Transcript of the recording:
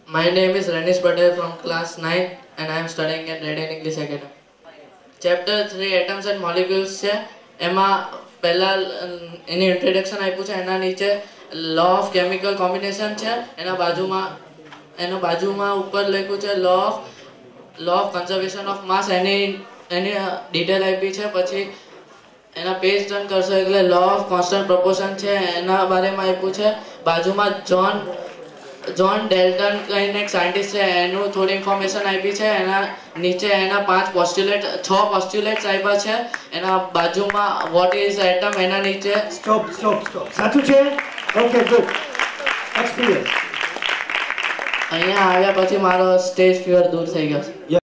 My name is Renish Patel from class 9 and I am studying at Red English Academy. Chapter 3 Atoms and Molecules છે. એમાં પહેલા એની introduction આપ્યું છે. એના નીચે લો ઓફ કેમિકલ કોમ્બિનેશન છે. એના બાજુમાં ઉપર લખ્યું છે law of conservation of mass. એની ડિટેલ આપી છે. પછી એના પેજ ટર્ન કરશો એટલે લો ઓફ કોન્સ્ટન્ટ પ્રોપોર્શન છે. એના બારેમાં આપ્યું છે. બાજુમાં જ્હોન ડેલ્ટન કરીને એક સાયન્ટિસ્ટ છે, એનું થોડી ઇન્ફોર્મેશન આપી છે. એના નીચે એના 6 પોસ્ટ્યુલેટ્સ આપ્યા છે. એના બાજુમાં વોટ ઇઝ એટમ. એના નીચે સ્ટોપ સાચું છે. Okay good experience. અહીંયા આવ્યા પછી મારો સ્ટેજ ફિયર દૂર થઈ ગયો.